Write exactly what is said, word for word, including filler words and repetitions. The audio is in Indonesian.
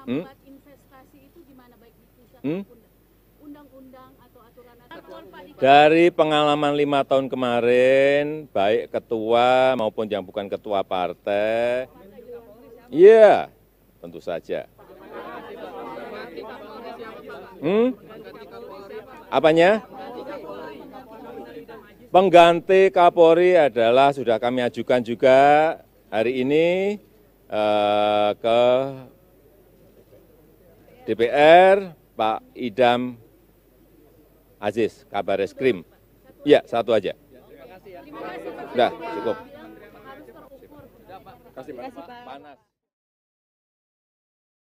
Hmm? Menghambat investasi itu gimana, baik di pusat Hmm? maupun undang-undang atau aturan-aturan Pak di Dari pengalaman lima tahun kemarin, baik ketua maupun yang bukan ketua partai, iya, tentu saja. Hmm? Apanya? Pengganti Kapolri adalah sudah kami ajukan juga hari ini eh, ke D P R, Pak Idam Aziz, Kabar Eskrim. Iya, satu aja. Sudah, cukup. harus terukur. Kasih, Pak. Panas.